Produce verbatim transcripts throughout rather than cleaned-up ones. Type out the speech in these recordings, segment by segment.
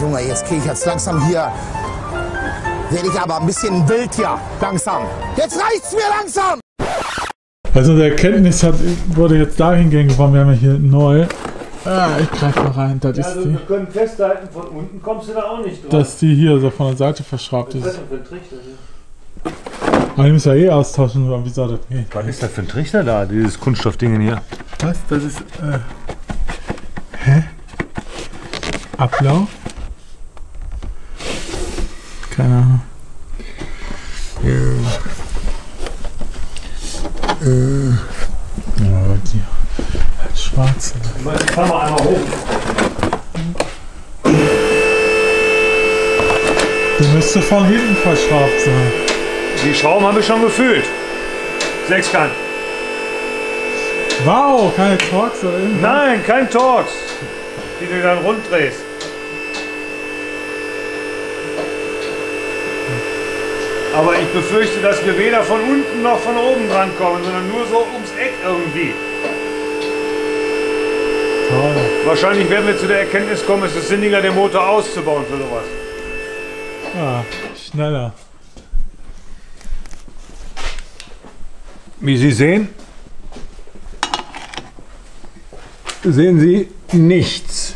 Junge, jetzt kriege ich jetzt langsam hier. Werde ich aber ein bisschen wild hier. Langsam. Jetzt reicht's mir langsam! Also der Erkenntnis hat, wurde jetzt dahingehend gekommen, wir haben ja hier neu. Ah, ich greife mal rein. Das ja, ist also die, wir können festhalten, von unten kommst du da auch nicht drauf. dass die hier so von der Seite verschraubt ist. Was ist das denn für ein Trichter hier? Aber die müssen ja eh austauschen, wie soll das gehen? Was ist das für ein Trichter da, dieses Kunststoffding hier? Was? Das ist. Äh, hä? Ablauf? Keine Ahnung. Ja. Äh. Ja, die. Halt schwarz. Ich fahr mal einmal hoch. Die müsste von hinten verschraubt sein. Die Schrauben habe ich schon gefüllt. Sechskant. Wow, keine Torx oder irgendwas? Nein, kein Torx, die du dann rund drehst. Aber ich befürchte, dass wir weder von unten noch von oben dran kommen, sondern nur so ums Eck irgendwie. Toll. Wahrscheinlich werden wir zu der Erkenntnis kommen, es ist sinniger, den Motor auszubauen für sowas. Ja, schneller. Wie Sie sehen, sehen Sie nichts.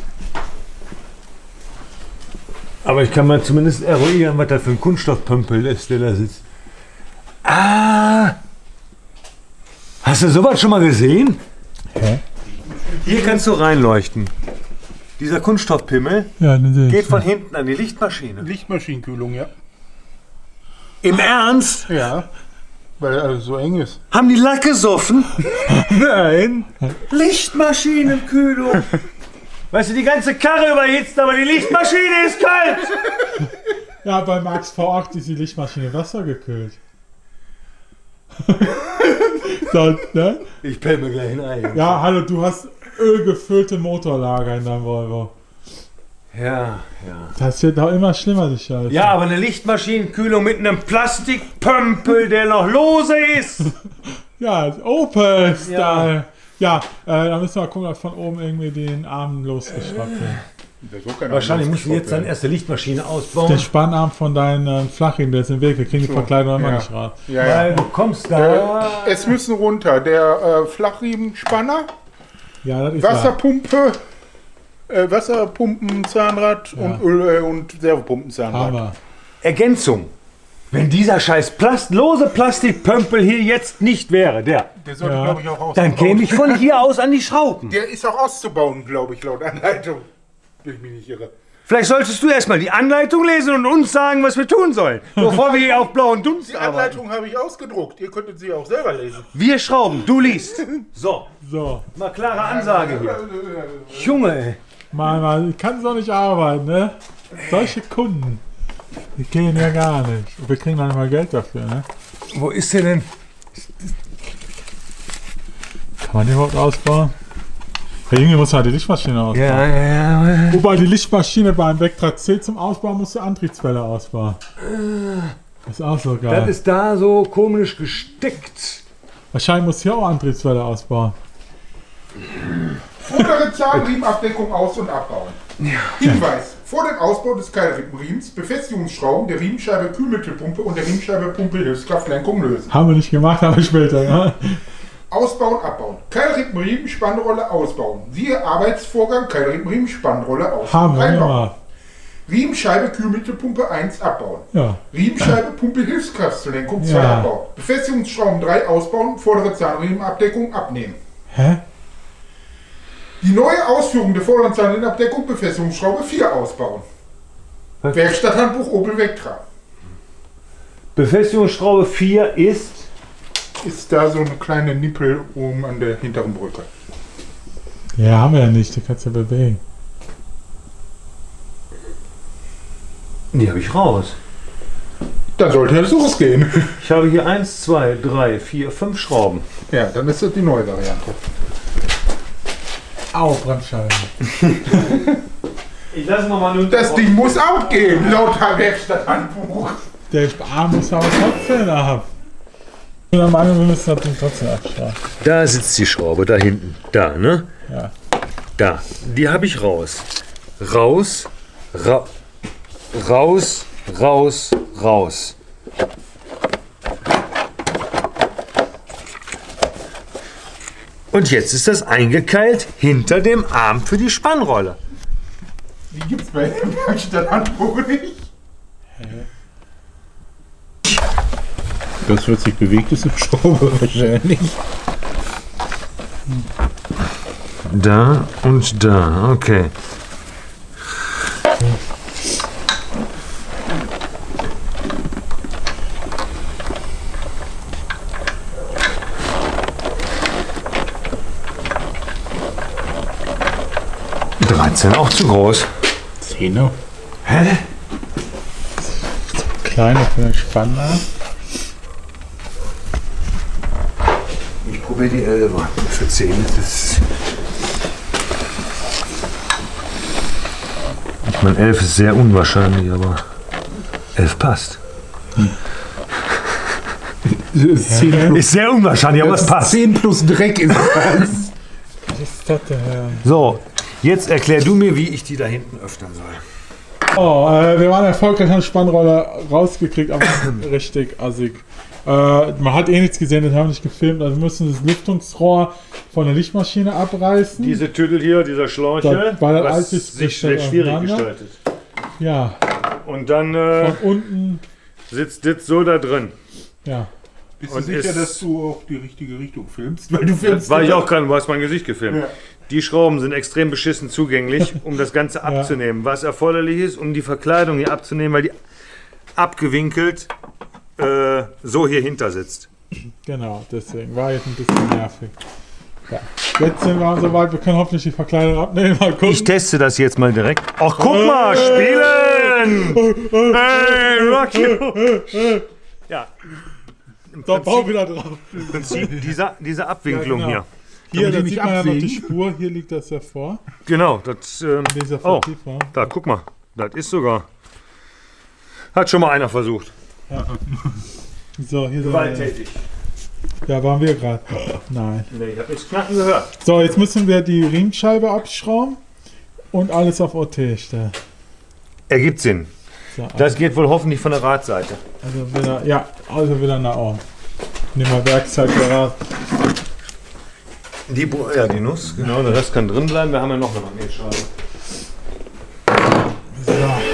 Aber ich kann mal zumindest eruieren, was das für ein Kunststoffpömpel ist, der da sitzt. Ah! Hast du sowas schon mal gesehen? Hä? Hier kannst du reinleuchten. Dieser Kunststoffpimmel Ja, den sehe ich. geht von hinten an die Lichtmaschine. Lichtmaschinenkühlung, ja. Im Ernst? Ja, weil er so eng ist. Haben die Lack gesoffen? Nein. Lichtmaschinenkühlung. Weißt du, die ganze Karre überhitzt, aber die Lichtmaschine ist kalt. Ja, bei Max V acht ist die Lichtmaschine wassergekühlt. So, ne? Ich pell mir gleich ein. Ja, hallo, du hast ölgefüllte Motorlager in deinem Volvo. Ja, ja. Das wird doch immer schlimmer, die Scheiße. Ja, aber eine Lichtmaschinenkühlung mit einem Plastikpömpel, der noch lose ist. Ja, Opel-Style. Ja. Ja, äh, da müssen wir gucken, ob von oben irgendwie den Arm losgeschraubt wird. Wahrscheinlich müssen wir jetzt dann erst die Lichtmaschine ausbauen. Den Spannarm von deinen äh, Flachriemen, der ist im Weg. Wir kriegen die Verkleidung immer Ja. nicht raus. Ja, Weil ja. du kommst da. Äh, es müssen runter der äh, Flachriemenspanner, Ja, das ist wahr. Wasserpumpe, äh, Wasserpumpenzahnrad Ja. und Öl- äh, und Servopumpenzahnrad. Hammer. Ergänzung. Wenn dieser scheiß Plast lose Plastikpömpel hier jetzt nicht wäre, der, Der sollte, Ja. glaube ich, auch auszubauen. dann käme ich von hier aus an die Schrauben. Der ist auch auszubauen, glaube ich, laut Anleitung. Wenn ich mich nicht irre. Vielleicht solltest du erstmal die Anleitung lesen und uns sagen, was wir tun sollen, bevor wir hier auf blauen Dunst Die arbeiten. Anleitung habe ich ausgedruckt. Ihr könntet sie auch selber lesen. Wir schrauben, du liest. So, So, mal klare Ansage hier. Junge, ey. Mann, Mann, ich kann so nicht arbeiten, ne? Solche Kunden, die gehen ja gar nicht. Und wir kriegen dann mal Geld dafür, ne? Wo ist der denn? Kann man die überhaupt ausbauen? Herr Junge muss halt die Lichtmaschine ausbauen. Ja, ja, ja. Wobei die Lichtmaschine beim Vectra C zum Ausbauen musst du Antriebswelle ausbauen. Das ist auch so geil. Das ist da so komisch gesteckt. Wahrscheinlich muss hier auch Antriebswelle ausbauen. Vordere Zahnriemenabdeckung aus- und abbauen. Hinweis. Vor dem Ausbau des Keilriemenriemens Befestigungsschrauben der Riemenscheibe Kühlmittelpumpe und der Riemenscheibe Pumpe-Hilfskraftlenkung lösen. Haben wir nicht gemacht, aber später, ne? Ausbauen, abbauen. Keilriemenriemen, Spannrolle ausbauen. Siehe Arbeitsvorgang Keilriemenriemen, Spannrolle ausbauen. Haben wir Einbauen. gemacht. Riemenscheibe Kühlmittelpumpe eins abbauen. Ja. Riemenscheibe Pumpe-Hilfskraftlenkung zwei Ja. abbauen. Befestigungsschrauben drei ausbauen, vordere Zahnriemenabdeckung abnehmen. Hä? Die neue Ausführung der vorderen Zahnriemenabdeckung Befestigungsschraube vier ausbauen. Was? Werkstatthandbuch Opel Vectra. Befestigungsschraube vier ist. Ist da so eine kleine Nippel oben an der hinteren Brücke. Ja, haben wir ja nicht, die kannst du ja bewegen. Die habe ich raus. Dann sollte es losgehen. Ich habe hier eins, zwei, drei, vier, fünf Schrauben. Ja, dann ist das die neue Variante. Au, Bremsscheiben. Ich lasse nochmal nur. Das Ding muss auch gehen, laut Werkstatthandbuch. Der Arm muss aber trotzdem ab. Ich bin der Meinung, wir müssen das Ding trotzdem abschrauben. Da sitzt die Schraube, da hinten. Da, ne? Ja. Da. Die habe ich raus. Raus. Ra raus, raus, raus. Und jetzt ist das eingekeilt hinter dem Arm für die Spannrolle. Die gibt's bei der Werkstatthandbuch nicht. Das wird sich bewegt, ist eine Schraube wahrscheinlich. Da und da, okay. dreizehn auch zu groß. Zehner. Hä? Kleiner für den Spanner. Ich probiere die Elfer. Für zehn ist. Ich meine, elf ist sehr unwahrscheinlich, aber elf passt. zehn Ist sehr unwahrscheinlich, aber es passt. zehn plus Dreck ist das. Was ist das denn? So, jetzt erklär du mir, wie ich die da hinten öffnen soll. Oh, äh, wir waren erfolgreich an Spannrolle rausgekriegt, aber richtig assig. Äh, man hat eh nichts gesehen, das haben wir nicht gefilmt. Also wir müssen das Lüftungsrohr von der Lichtmaschine abreißen. Diese Tüdel hier, dieser Schläuche, Da- weil das was alles ist sich sehr schwierig auseinander. gestaltet. Ja, Und dann äh, von unten. sitzt das so da drin. Ja, Bist du Und sicher, ist- dass du auch die richtige Richtung filmst? Weil du filmst. War ich auch gerade, du hast mein Gesicht gefilmt. Ja. Die Schrauben sind extrem beschissen zugänglich, um das Ganze abzunehmen. Was erforderlich ist, um die Verkleidung hier abzunehmen, weil die abgewinkelt äh, so hier hinter sitzt. genau, deswegen war jetzt ein bisschen nervig. Ja. Jetzt sind wir soweit, wir können hoffentlich die Verkleidung abnehmen. Mal gucken. Ich teste das jetzt mal direkt. Ach, guck mal, spielen! Hey, rock you! Ja, So, bau wieder drauf. im Prinzip diese, diese Abwinklung Ja, genau. hier. Hier, die da nicht sieht man ja noch die absägen? Spur. Hier liegt das ja vor. Genau, das. Ähm, Dieser oh, Vertiefung. da, guck mal. Das ist sogar. Hat schon mal einer versucht. So, hier Gewalttätig. Ja, waren wir gerade. Nein. Nee, ich hab nichts knacken gehört. So, jetzt müssen wir die Riemenscheibe abschrauben und alles auf O T stellen. Ergibt Sinn. So, Das geht wohl hoffentlich von der Radseite. also wieder, ja, also wieder nach oben. Nehmen wir Werkzeug parat. Die, Bo- ja, die Nuss, genau, der Rest kann drin bleiben. Wir haben ja noch eine Magnetscheibe. So.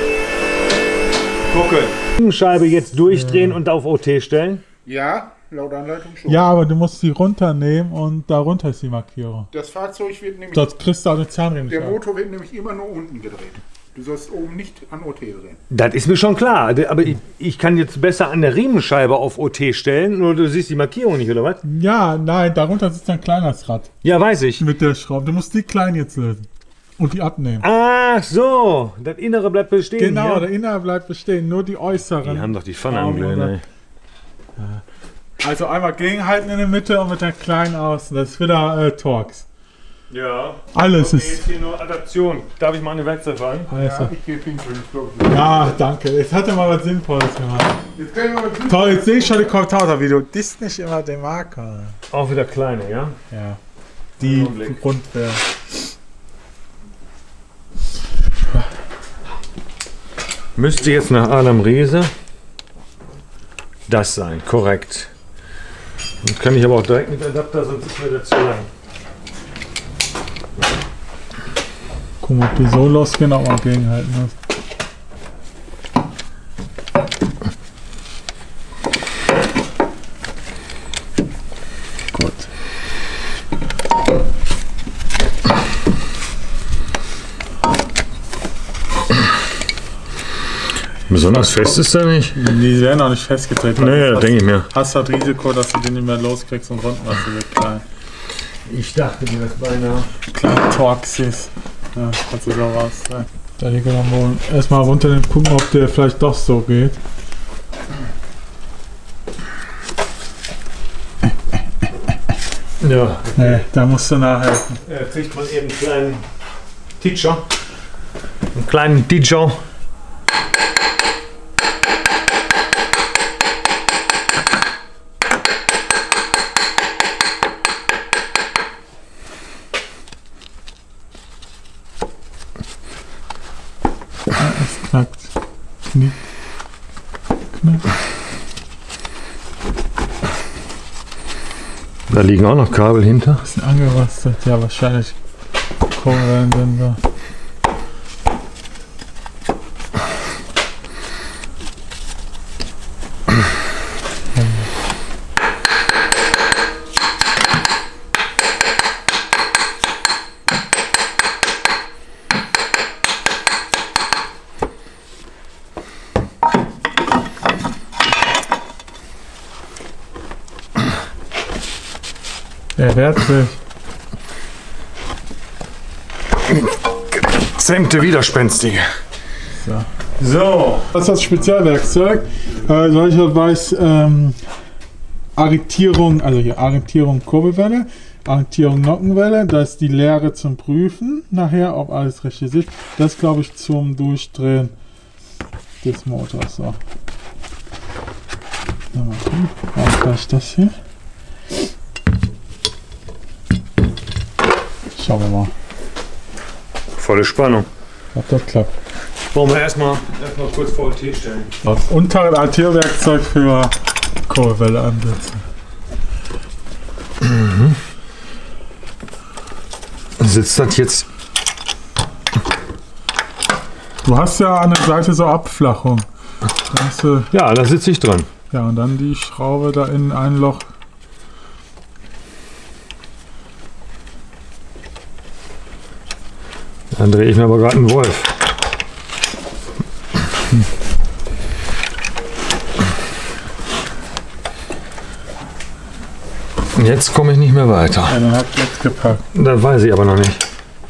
Gucken. Scheibe jetzt durchdrehen und auf O T stellen. Ja, laut Anleitung schon. Ja, aber du musst die runternehmen und darunter ist die Markierung. Das Fahrzeug wird nämlich. Dort kriegst du auch eine Zahnriemen. Der Motor wird nämlich immer nur unten gedreht. Du sollst oben nicht an O T drehen. Das ist mir schon klar. Aber ich, ich kann jetzt besser an der Riemenscheibe auf O T stellen. Nur du siehst die Markierung nicht, oder was? Ja, nein, darunter sitzt ein kleines Rad Ja, weiß ich. mit der Schraube. Du musst die klein jetzt lösen und die abnehmen. Ach so, das Innere bleibt bestehen. Genau, ja? der Innere bleibt bestehen, nur die äußeren. Die haben doch die Pfanne Arme, am Glühen, oder? ey. Also einmal gegenhalten in der Mitte und mit der kleinen außen. Das ist wieder äh, Torx. Ja. Alles Okay, ist. jetzt hier nur Adaption. Darf ich mal eine Werkzeug fragen? Also. Ich gehe pinkeln, ich glaube. Ja, danke. Jetzt hat er mal was Sinnvolles gemacht. Jetzt kann ich mal mit Toll, jetzt sehe ich schon die Kommentarvideo. Das ist nicht immer der Marker. Auch wieder kleine, ja? Ja. Die Augenblick. Grundwehr. Müsste jetzt nach Adam Riese das sein, korrekt. Und kann ich aber auch direkt mit Adapter, sonst ist mir das zu lang. Guck mal, ob die so losgehen, auch mal gegenhalten muss. Gut. Besonders fest ist er nicht? Die werden noch nicht festgetreten. Nee, Hast- denke ich mir. Hast das Risiko, dass du den nicht mehr loskriegst und Rundmasse wird klein. Ich dachte mir das beinahe. Kleine Torxis. Ja, kannst du so raus sein. Da liegt er am Boden. Erstmal runternehmen, gucken, ob der vielleicht doch so geht. Ja. Nee, da musst du nachhelfen. Äh, kriegt man eben einen kleinen Teacher. Einen kleinen Teacher. Es knackt. öffnen. Da liegen auch noch Kabel hinter. Bisschen angerostet, ja wahrscheinlich Kurbelwellen sind da. Er wehrt sich. Zähmte Widerspenstige. So. So. Das ist das Spezialwerkzeug. Äh, solcher weiß ähm, Arretierung, also hier Arretierung Kurbelwelle, Arretierung Nockenwelle, das ist die Leere zum Prüfen nachher, ob alles richtig ist. Das glaube ich zum Durchdrehen des Motors. So. Na, mal gucken. Was gleich das hier? Schauen wir mal, Volle Spannung. ob das klappt. Wollen wir erstmal erstmal kurz V L T stellen. Und ein Arretierwerkzeug für Kurbelwelle ansetzen. Mhm. Sitzt das jetzt? Du hast ja an der Seite so Abflachung. Da hast du, Ja, da sitze ich dran. ja, und dann die Schraube da in ein Loch. Dann drehe ich mir aber gerade einen Wolf. Jetzt komme ich nicht mehr weiter. Ja, dann hat jetzt gepackt. Das weiß ich aber noch nicht.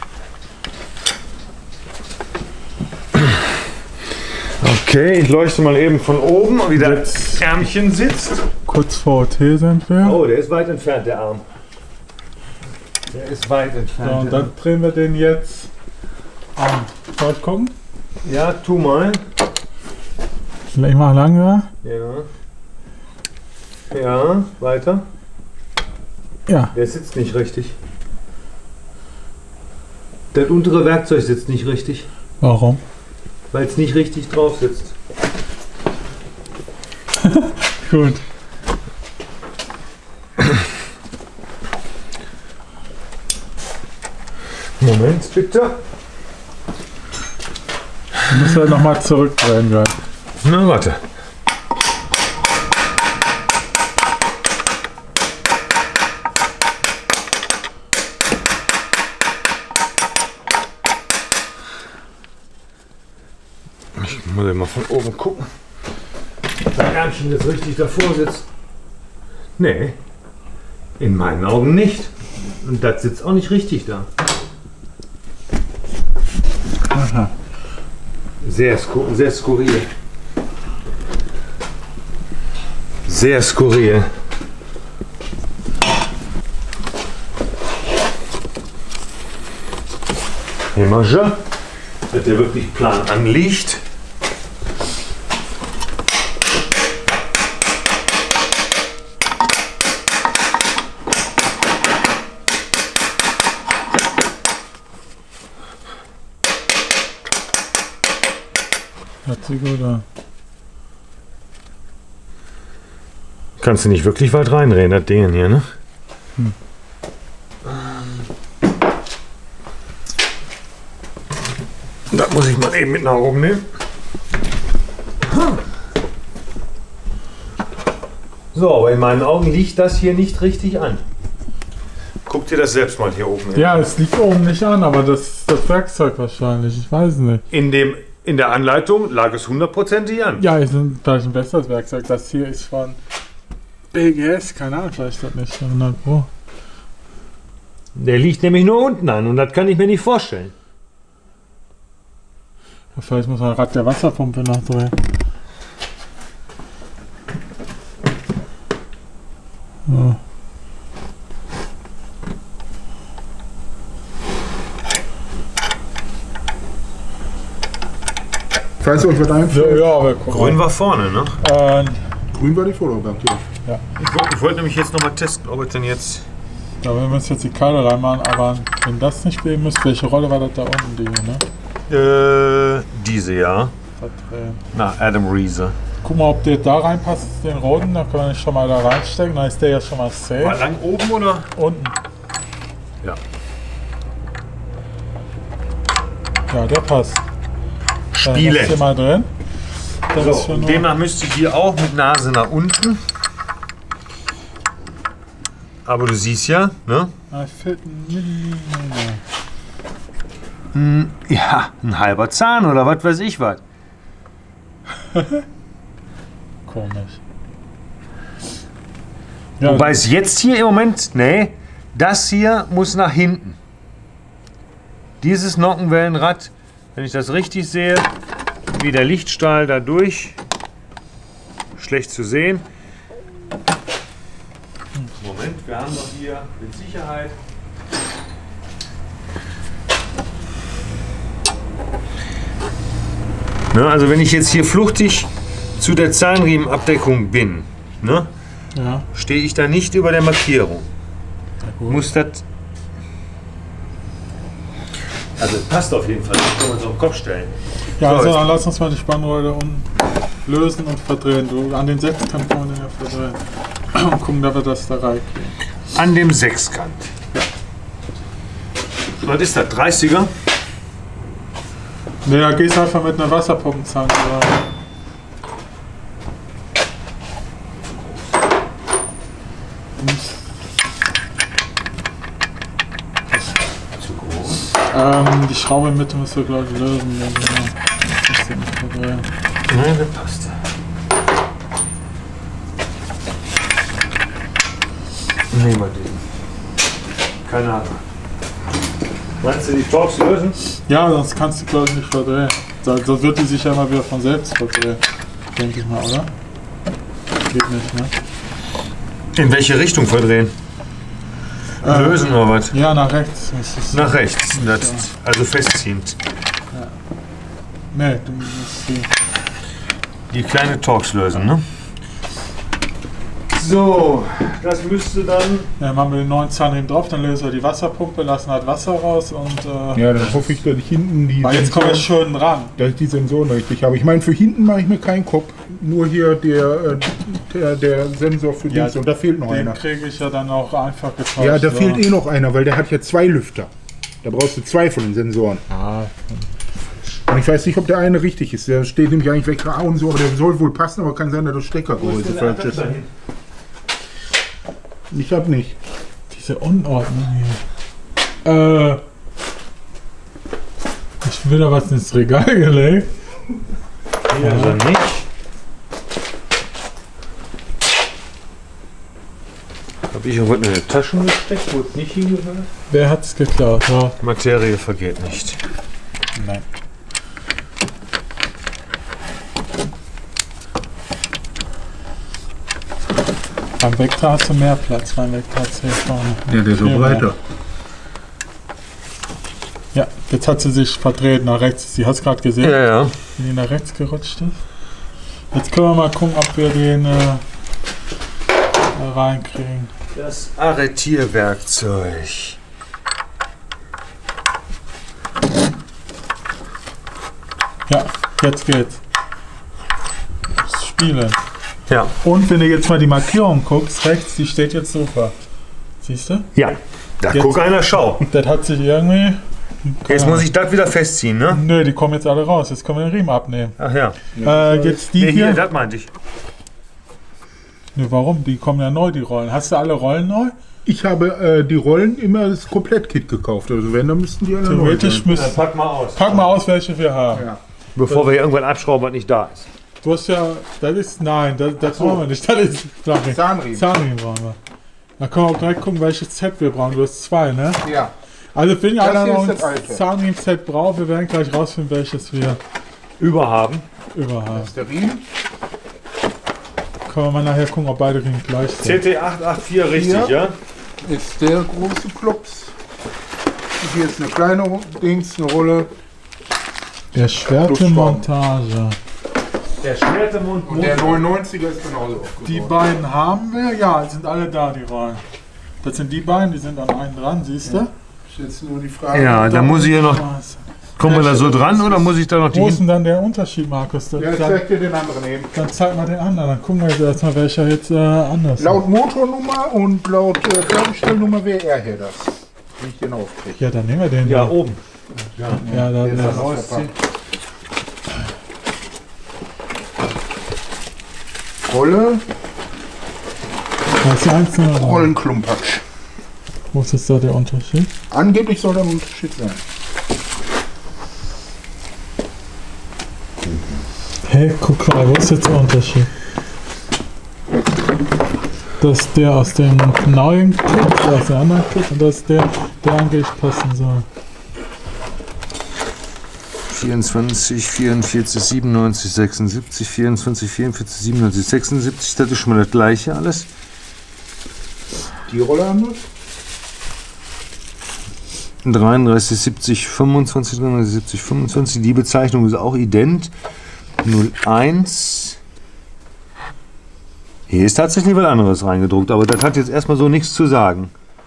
Okay, ich leuchte mal eben von oben, wie das Ärmchen sitzt. Kurz vor O T sind wir. Oh, der ist weit entfernt, der Arm. Der ist weit entfernt. So, und dann drehen wir den jetzt an. Soll ich gucken? Ja, tu mal. Vielleicht mal langer. Ja. Ja, weiter. Ja. Der sitzt nicht richtig. Das untere Werkzeug sitzt nicht richtig, Warum? weil es nicht richtig drauf sitzt. Gut. Moment, bitte. Du musst halt nochmal zurückdrehen gleich. Na, warte. Ich muss mal von oben gucken. Ob das Ärmchen jetzt richtig davor sitzt. Nee, in meinen Augen nicht. Und das sitzt auch nicht richtig da. Aha. Sehr, skur sehr skurril. Sehr skurril. Image, dass der wirklich plan anliegt. Hört sich gut an. Kannst du nicht wirklich weit reinreden, das Ding hier, ne? Hm. Das muss ich mal eben mit nach oben nehmen. So, aber in meinen Augen liegt das hier nicht richtig an. Guck dir das selbst mal hier oben hin. Ja, es liegt oben nicht an, aber das das Werkzeug wahrscheinlich. Ich weiß nicht. In, dem, in der Anleitung lag es hundertprozentig an. Ja, ist ein, vielleicht ein besseres Werkzeug. Das hier ist von B G S, keine Ahnung, vielleicht das nicht hundert Pro. Der liegt nämlich nur unten an und das kann ich mir nicht vorstellen. Ja, vielleicht muss man Rad der Wasserpumpe noch drehen. So. Falls ihr euch was Ja, einfällt, ja, aber guck Grün war vorne, ne? mal. Äh, grün war die Vorderbank, ja. Ich wollte wollt nämlich jetzt nochmal testen, ob es denn jetzt... ja, wir müssen jetzt die Keile reinmachen, aber wenn das nicht gehen müsste, welche Rolle war das da unten, die, ne? Äh, diese, ja. Verdrehen. Na, Adam Reese. Guck mal, ob der da reinpasst, den roten, dann können wir den schon mal da reinstecken, dann ist der ja schon mal War safe. lang oben oder? Unten. Ja. Ja, der passt. Dann Spiele. ist hier mal drin. Dann ist So, hier und nur- demnach müsste hier auch mit Nase nach unten. Aber du siehst ja, ne? Ah, fehlt ein Millimeter. Ja, ein halber Zahn oder was weiß ich was. Komisch. Ja, Wobei es jetzt hier im Moment, nee, das hier muss nach hinten. Dieses Nockenwellenrad, wenn ich das richtig sehe, wie der Lichtstrahl da durch, schlecht zu sehen. Moment, wir haben doch hier mit Sicherheit. Ne, also wenn ich jetzt hier fluchtig zu der Zahnriemenabdeckung bin, ne, ja. stehe ich da nicht über der Markierung. gut. Muss das. Also passt auf jeden Fall, das können wir uns auf den Kopf stellen. Ja, So, also jetzt- dann lass uns mal die Spannrolle unten lösen und verdrehen. Du, an den Sechskant kann man den ja verdrehen. Und gucken, dass wir das da reinkriegen. An dem Sechskant. Was ist das? dreißiger? Ne, da gehst du einfach mit einer Wasserpumpenzange. Oder? Zu groß. Ähm, die Schraube in der Mitte müssen wir, glaube ich, lösen. Ja, genau. Das ist nicht verdrehen. Nein, das passt. Nehmen wir den. Keine Ahnung. Meinst du die Torx lösen? Ja, sonst kannst du, glaube ich, nicht verdrehen. Sonst sonst wird die sich ja immer wieder von selbst verdrehen. Denke ich mal, oder? Geht nicht, ne? In welche Richtung verdrehen? Ähm, Lösen oder was? Ja, nach rechts. Ist es. Nach rechts. Das, also festziehend. Ne, du musst die. Die kleine Torx lösen, ne? So, das müsste dann. Ja, machen wir den neuen Zahnriemen drauf, dann lösen wir die Wasserpumpe, lassen halt Wasser raus und. Äh, Ja, dann hoffe ich, dass ich hinten die, weil jetzt kommen wir Sensoren, schön dran. dass ich die Sensoren richtig habe. Ich meine, für hinten mache ich mir keinen Kopf. Nur hier der, äh, der, der Sensor für Ja, Dings. Und da fehlt noch Den einer. kriege ich ja dann auch einfach getauscht. Ja, da so. fehlt eh noch einer, weil der hat ja zwei Lüfter. Da brauchst du zwei von den Sensoren. Ah, Und ich weiß nicht, ob der eine richtig ist. Der steht nämlich eigentlich weg und so, aber der soll wohl passen, aber kann sein, dass das Steckergröße falsch ist. Ich hab nicht. diese Unordnung hier. Äh. Ich will da was ins Regal gelegt. Hier ist er nicht. Habe ich irgendwas in der Taschen gesteckt, wo es nicht hingehört? Wer hat's geklaut? Ja. Materie vergeht nicht. Nein. Beim Vectra hast du mehr Platz. Beim Vectra hat hier vorne. Ja, der ist so Hier breiter. mehr. Ja, jetzt hat sie sich verdreht nach rechts. Sie hat es gerade gesehen, Ja, ja. wie die nach rechts gerutscht ist. Jetzt können wir mal gucken, ob wir den äh, da reinkriegen. Das Arretierwerkzeug. Ja, jetzt geht's. Das Spielen. Ja. Und wenn du jetzt mal die Markierung guckst, rechts, die steht jetzt super. Siehst du? Ja. Da Jetzt- guck einer, schau. Das hat sich irgendwie. Jetzt muss ich das wieder festziehen, ne? Nö, die kommen jetzt alle raus. Jetzt können wir den Riemen abnehmen. Ach ja. Äh, jetzt die Nee, hier, hier. das meinte ich. Nö, warum? Die kommen ja neu, die Rollen. Hast du alle Rollen neu? Ich habe äh, die Rollen immer das Komplettkit gekauft. Also wenn, dann müssten die alle neu Theoretisch sein. müsst. pack mal aus. Pack mal aus, welche wir haben. Ja. Bevor wir hier irgendwann abschrauben, was nicht da ist. Du hast ja. Das ist. Nein, das, das brauchen wir nicht. Das ist. Zahnriemen. Zahnriemen. Zahnriemen brauchen wir. Da können wir auch direkt gucken, welches Set wir brauchen. Du hast zwei, ne? Ja. Also, wenn ihr Das alle hier noch ist ein das alte. Zahnriemen-Set braucht, wir werden gleich rausfinden, welches wir Überhaben. überhaben. Das ist der Riemen. Können wir mal nachher gucken, ob beide Riemen gleich C sind. T acht acht vier, richtig, Hier. ja? Ist der große Klops. Hier ist eine kleine Dings, eine Rolle. Der Schwertemontage. Der Schwertemund. Und der neunundneunziger ist genauso aufgebaut. Die beiden haben wir, ja, sind alle da, die Rollen. Das sind die beiden, die sind an einen dran, siehst du? Ist jetzt nur die Frage. Ja, da muss ich hier noch Was? Kommen wir da so dran oder muss ich da noch die... Wo ist denn dann der Unterschied, Markus? Dann, Ja, ich dann, zeig dir den anderen eben. dann zeig mal den anderen. Dann gucken wir jetzt erstmal, welcher jetzt äh, anders ist. Laut Motornummer und laut äh, Fertigstellnummer wäre er hier das. Wie ich den aufkriege. Ja, dann nehmen wir den. Ja, dann. oben. Ja, dann, Der ist ja. dann ausziehen. Rolle, Das ist die einzelne Rolle. Rollenklumpatsch. Wo ist jetzt da der Unterschied? Angeblich soll da ein Unterschied sein. Hey, guck mal, wo ist jetzt der Unterschied? Das ist der aus dem neuen Kit, der aus dem anderen Kit und das ist der, der angeblich passen soll. vierundzwanzig, vierundvierzig, siebenundneunzig, sechsundsiebzig, vierundzwanzig, vierundvierzig, siebenundneunzig, sechsundsiebzig, das ist schon mal das gleiche alles. Die Rolle anders? dreiunddreißig, siebzig, fünfundzwanzig, dreiunddreißig, siebzig, fünfundzwanzig, die Bezeichnung ist auch ident. null eins. Hier ist tatsächlich was anderes reingedruckt, aber das hat jetzt erstmal so nichts zu sagen.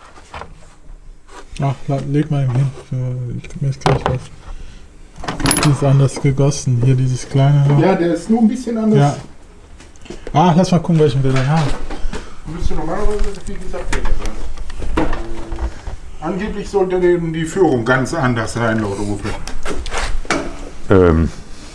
Ach, la- leg mal hin. Für- Ich guck mir jetzt gleich was. Die ist anders gegossen. Hier dieses kleine. Ja, der ist nur ein bisschen anders. Ja. Ah, lass mal gucken, welchen wir dann haben. Müsste normalerweise, wie gesagt, der sein. Angeblich sollte denn die Führung ganz anders rein, laut Opel. Ähm.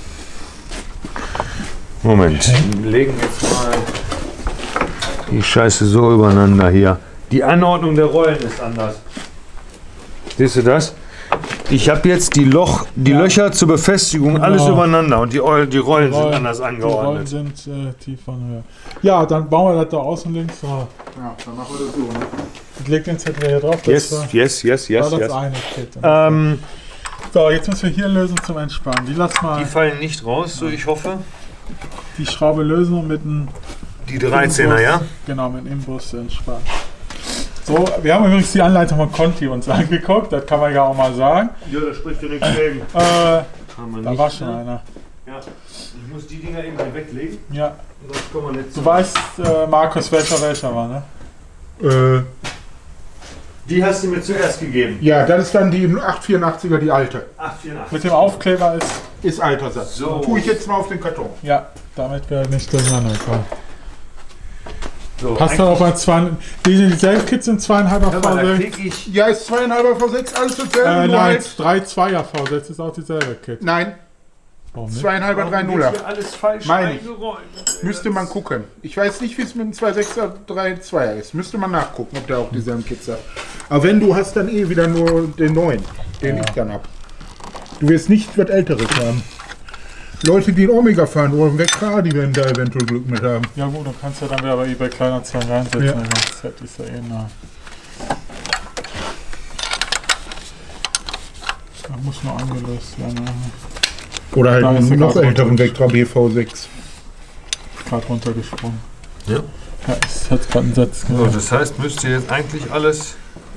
Moment. Wir legen jetzt mal die Scheiße so übereinander hier. Die Anordnung der Rollen ist anders. Siehst du das? Ich habe jetzt die, Loch, die Ja. Löcher zur Befestigung Genau. alles übereinander und die, Oil- die Rollen sind Rollen- anders Die Rollen angeordnet. sind äh, tief von Höhe. Ja, dann bauen wir das da außen links drauf. Ja, dann machen wir das so. Ne? Ich leg den Zettel hier drauf. Das Yes, war, yes, yes, war yes, das yes. eine Kit. Ähm, So, jetzt müssen wir hier lösen zum Entspannen. Die lass mal die fallen nicht raus, so ich hoffe. die Schraube lösen und mit einem Die dreizehner, ja? Genau, mit dem Imbus entspannen. So, wir haben übrigens die Anleitung von Conti uns angeguckt, das kann man ja auch mal sagen. Ja, da spricht ja nichts gegen. Äh, Haben wir da nicht, war schon ne? einer. Ja. Ich muss die Dinger eben hier weglegen, Ja, sonst kommen wir nicht du zu. weißt, äh, Markus, welcher welcher war, ne? Äh, Die hast du mir zuerst gegeben. ja, das ist dann die achthundertvierundachtziger, die alte. acht vier acht. Mit dem Aufkleber ist, Ist Altersatz. So. Tue ich jetzt mal auf den Karton. ja, damit wir nicht durcheinander kommen. So, Hast du auch mal zwei, die dieselben Kits sind zweieinhalber Hör mal, da V sechs? krieg ich. Ja, ist zweieinhalber V sechs, alles dasselbe. Äh, nur nein, halt- drei Zweier V sechs ist auch dieselbe Kit. Nein, Warum nicht? zweieinhalber drei Warum Nuller. wird hier alles falsch Meine ich. eingeräumt? Müsste man gucken. Ich weiß nicht, wie es mit dem zwei sechser drei zweier ist. Müsste man nachgucken, ob der auch dieselben Kits hat. Aber wenn, du hast dann eh wieder nur den neuen, den Ja. ich dann hab. Du wirst nicht was Älteres haben. Leute, die in Omega fahren oder im Vectra, die werden da eventuell Glück mit haben. Ja gut, du kannst ja dann wieder bei eBay Kleinanzeigen reinsetzen, Ja. das Set ist ja eh nah. Da muss nur angelöst werden. Oder halt Da ist einen er noch gerade älteren runter. Vectra B V sechs. Gerade runtergesprungen. Ja. Ja, es hat gerade einen Satz So, gemacht. das heißt, müsst ihr jetzt eigentlich alles.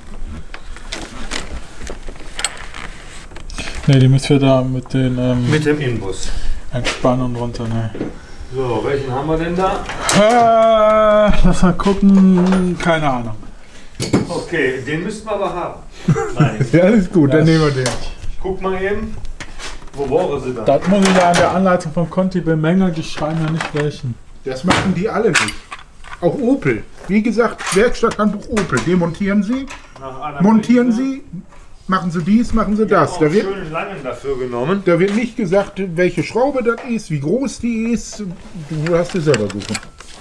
Ne, die müssen wir da mit den ähm, Mit dem Inbus. entspannen und runter. Ne. So, welchen haben wir denn da? Äh, lass mal gucken. Keine Ahnung. Okay, den müssten wir aber haben. Nein. Ja, alles gut, Ja, dann ist- nehmen wir den. Guck mal eben. Wo waren sie da? Das muss ich ja an der Anleitung von Conti bemängeln. Die schreiben ja nicht welchen. Das machen die alle nicht. Auch Opel. Wie gesagt, Werkstatthandbuch Opel. Demontieren Sie, Nach einer montieren Prise. Sie, machen Sie dies, machen Sie das. Auch Da wird, schön langen dafür genommen. da wird nicht gesagt, welche Schraube das ist, wie groß die ist. Du hast dir selber suchen.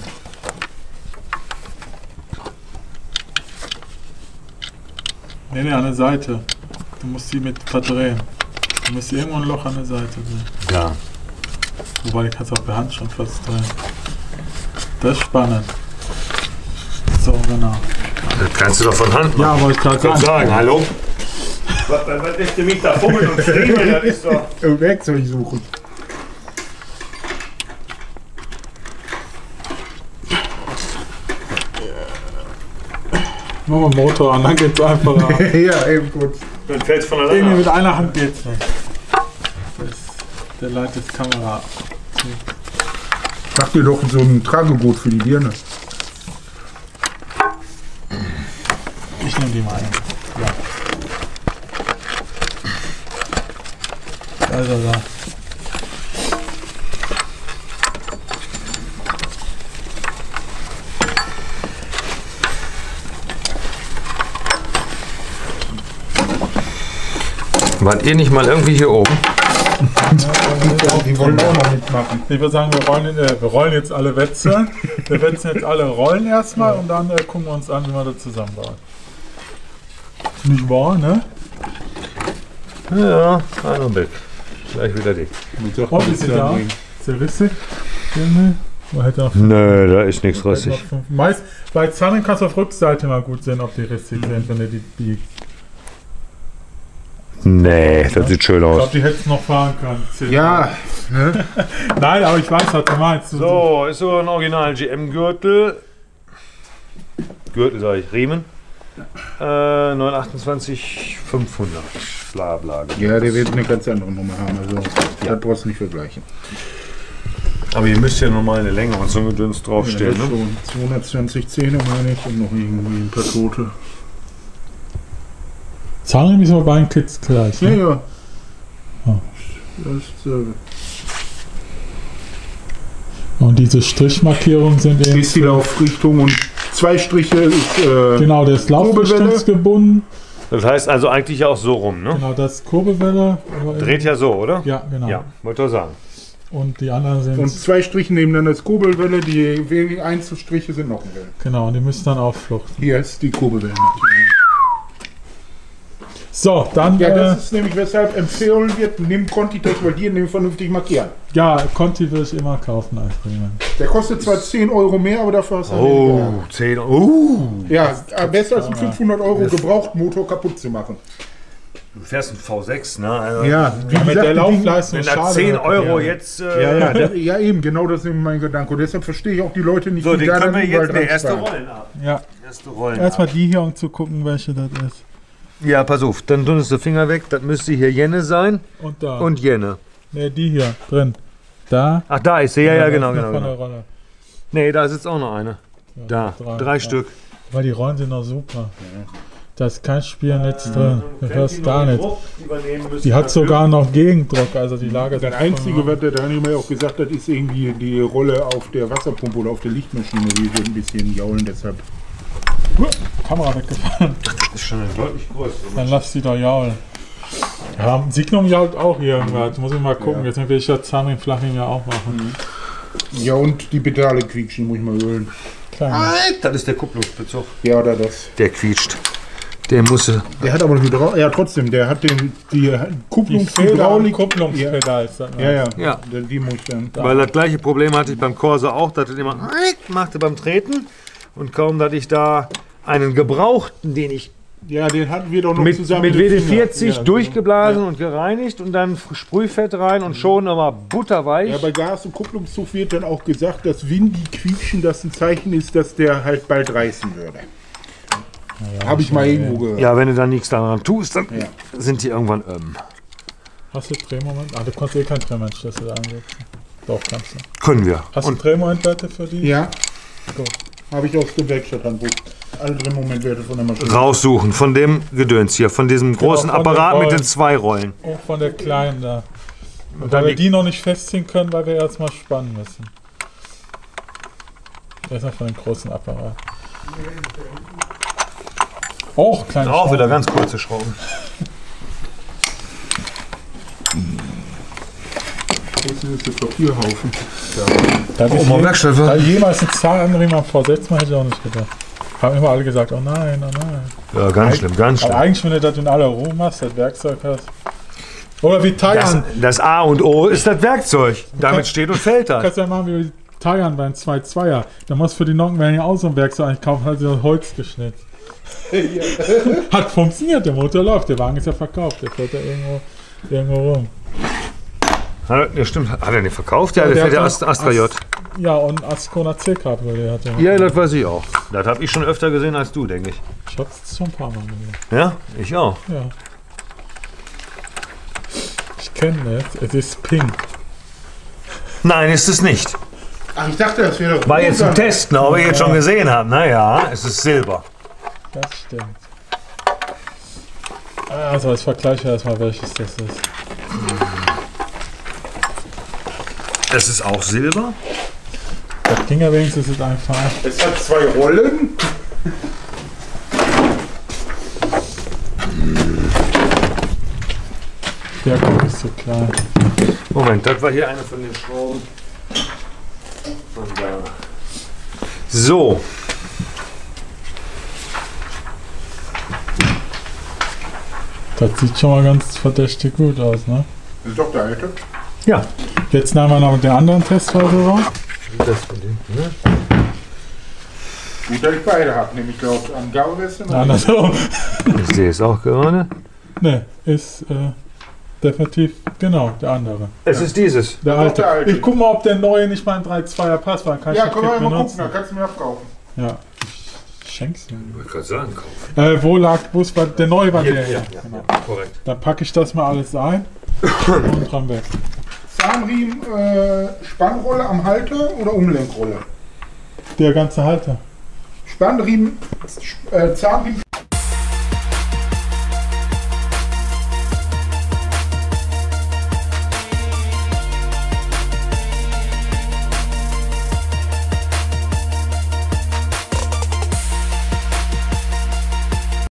Ne, ne, an der Seite. Du musst die mit verdrehen. Du musst irgendwo ein Loch an der Seite sehen. Ja. Wobei, du kannst auch per Hand schon fast drehen. Das ist spannend. So, genau. Das kannst du doch von Hand machen. Ja, wollte ich gerade Ich kann sagen. sagen, hallo? Was, was, was lässt du mich da fummeln und friemeln? Das ist doch. Äh, Werkzeug suchen. Machen wir den Motor an, dann geht's einfacher. Ja, eben gut. Dann fällt es von Irgendwie alleine. mit einer Hand geht's nicht. Das, der leitet Kamera ab. Mach dir doch so ein Tragegurt für die Birne. Ich nehme die mal ein. Ja. Also da. Wart ihr nicht mal irgendwie hier oben? Die wollen auch noch mitmachen. Ich würde sagen, wir rollen, äh, wir rollen jetzt alle Wetze. Wir wetzen jetzt alle Rollen erstmal und dann äh, gucken wir uns an, wie wir das zusammenbauen. Nicht wahr, ne? Ja, ein weg. Gleich wieder dick. Oh, ist sie da? Ist der rissig? Oder hätte er noch Nö, da ist nichts rissig. noch fünf? Meist, bei Zahnriemen kannst du auf Rückseite mal gut sehen, ob die rissig sind, wenn du die biegst. Nee, das sieht schön Ich aus. glaube, die hättest du noch fahren können. Ja, ne? Nein, aber ich weiß, was du meinst. So, ist so ein Original G M-Gürtel. Gürtel sage ich, Riemen. Äh, neun achtundzwanzig fünfhundert. Bla bla. Ja, der wird eine ganz andere Nummer haben. Also, das brauchst du nicht vergleichen. Aber ihr müsst ja normal eine Länge und so ein Gedöns Ja, draufstellen, das ne? schon zweihundertzwanzig Zähne meine ich und noch irgendwie ein paar Tote. Zahnriemen ist aber bei den Kids gleich. Ja, Ne? ja. Oh. Das ist, äh, Und diese Strichmarkierungen sind eben. ist die Laufrichtung und zwei Striche ist. Äh, Genau, das ist laufrichtungsgebunden. Das heißt also eigentlich auch so rum, ne? Genau, das ist Kurbelwelle. aber eben- Dreht ja so, oder? Ja, genau. Ja, wollte ich sagen. Und die anderen sind. und zwei Striche nebeneinander ist Kurbelwelle, die wenigen Einzelstriche sind Nockenwelle. Genau, und die müssen dann auffluchten. Hier ist die Kurbelwelle. So, dann. Ja, äh, das ist nämlich weshalb empfohlen wird, nimm Contitex, weil die nämlich vernünftig markieren. ja, Conti würde ich immer kaufen als Riemen. Der kostet zwar zehn Euro mehr, aber dafür hast du Oh, zehn. Uh. Ja, besser als einen fünfhundert Euro Gebrauchtmotor kaputt zu machen. Du fährst einen V sechs, ne? Also, Ja, wie Ja, mit gesagt, der die Laufleistung wenn ist da schade. zehn Euro ja. jetzt. Äh, Ja, ja, das, ja, eben, genau das ist eben mein Gedanke. Und deshalb verstehe ich auch die Leute nicht, So, die den da können dann wir überall jetzt. Ne, dran erste sparen. Rollen ab. Ja, Erste Rollen erstmal ab. die hier, um zu gucken, welche das ist. Ja, pass auf, dann tun du Finger weg. Das müsste hier Jenne sein. Und da. Und Jenne. Ne, die hier drin. Da. Ach, da ist sie. Ja, ja, da genau, ist noch genau. von der genau. Rolle. Nee, da sitzt auch noch eine. Ja, Da, drei, drei ja. Stück. Weil die Rollen sind noch super. Da ist kein Spielnetz drin. Du hörst gar nicht. Die hat sogar noch Gegendruck, also die Lage Das Einzige, was der Daniel auch gesagt hat, ist irgendwie die Rolle auf der Wasserpumpe oder auf der Lichtmaschine, die wird ein bisschen jaulen, deshalb. Kamera weggefallen. Das ist schon eine deutlich größere. Dann lass sie doch jaulen. Ja, Signum jault auch hier irgendwas. Muss ich mal gucken. Ja. Jetzt will ich ja Zahnriemen, Flachring ja auch machen. Ja, und die Pedale quietschen, muss ich mal ölen. Klein. Das ist der Kupplungsbezug. Ja, oder das. Der quietscht. Der muss. Der hat aber eine Hydraulik. Ja, trotzdem, der hat den, die Die Kupplungshydraulik. Kupplungspedal ist das. Ja, ja, Ja. Die, die muss ich dann. Weil das gleiche Problem hatte ich beim Corsa auch, dass es immer machte beim Treten. Und kaum, dass ich da einen gebrauchten, den ich Ja, den hatten wir doch noch mit, zusammen mit den W D Finger. vierzig Ja, durchgeblasen und gereinigt und dann Sprühfett rein und schon aber butterweich. Ja, bei Gas- und Kupplungszug wird dann auch gesagt, dass wenn die quietschen, das ein Zeichen ist, dass der halt bald reißen würde. Ja, Habe ich mal irgendwo gehört. Ja, wenn du dann nichts daran tust, dann Ja. sind die irgendwann ähm. Hast du Drehmoment? Ah, du kannst eh keinen Drehmomentschlüssel einsetzen. Doch, kannst du. Können wir. Hast du Und Drehmomentwerte für die? Ja, Gut. habe ich aus dem Werkstatthandbuch. Alle Drehmomentwerte von der Maschine. raussuchen von dem Gedöns hier, von diesem großen von den Apparat mit Rollen. den zwei Rollen. Auch von der kleinen da. Und dann weil wir die- die noch nicht festziehen können, weil wir erstmal spannen müssen. Erstmal von dem großen Apparat. Auch kleine Auch Schrauben. wieder ganz kurze Schrauben. Jetzt ist der Papierhaufen. Da Oh, ich mal je, Werkstatt, da wa? ich jemals einen Zahnriemen am V sechs mal hätte ich auch nicht gedacht. Haben immer alle gesagt, oh nein, oh nein. Ja, ganz schlimm, ganz Aber schlimm. eigentlich, wenn du das in aller Ruhe machst, das Werkzeug hast. Oder wie Das, Tayern. das A und O ist das Werkzeug. Damit steht und fällt Du das. kannst ja machen wie Tayern beim zwei Zweier. Da musst du für die Nockenwellen ja auch so ein Werkzeug eigentlich kaufen, hat sie das Holz geschnitten. Hat funktioniert, der Motor läuft, der Wagen ist ja verkauft, der fährt ja irgendwo, irgendwo rum. Hat, ja, stimmt. Hat er den verkauft? Ja, Ja, der der fährt der hat Astra, noch Astra J. Ja, und Ascona C-Cabrio, der hat ja. Ja, das weiß ich auch. Das habe ich schon öfter gesehen als du, denke ich. Ich hab's schon ein paar Mal gesehen. Ja, ich auch. Ja. Ich kenne es, es ist pink. Nein, ist es nicht. Ach, ich dachte, das wäre. War jetzt ein Test, ne, ob ihr jetzt schon gesehen habt. Naja, es ist Silber. Das stimmt. Also, ich vergleiche erstmal, welches das ist. Es ist auch Silber. Das ging ja wenigstens ist einfach. Es hat zwei Rollen. Der Guck ist so klein. Moment, das war hier eine von den Schrauben. Von da. So. Das sieht schon mal ganz verdächtig gut aus, ne? Das ist doch der alte. Ja. Jetzt nehmen wir noch mit der anderen Testweise raus. Das von dem, ne? Gut, dass ich beide habe, nämlich laut Angabe. Andersrum. Ich sehe es auch gerade. Ne, ist äh, definitiv genau der andere. Es ist dieses. Der Doch, alte. der alte. Ich guck mal, ob der neue nicht mal ein drei Komma zweier passt, weil kann Ja, ich können wir den mal benutzen. gucken, dann kannst du mir abkaufen. Ja. Ich schenk's dir. Ich wollte gerade sagen, kaufen. Äh, wo lag, wo ist, war, der neue war Hier, der hier, hier. ja, Genau. ja, korrekt. Dann packe ich das mal alles ein und dran weg. Zahnriemen, äh, Spannrolle am Halter oder Umlenkrolle? Der ganze Halter. Spannriemen, äh, Zahnriemen.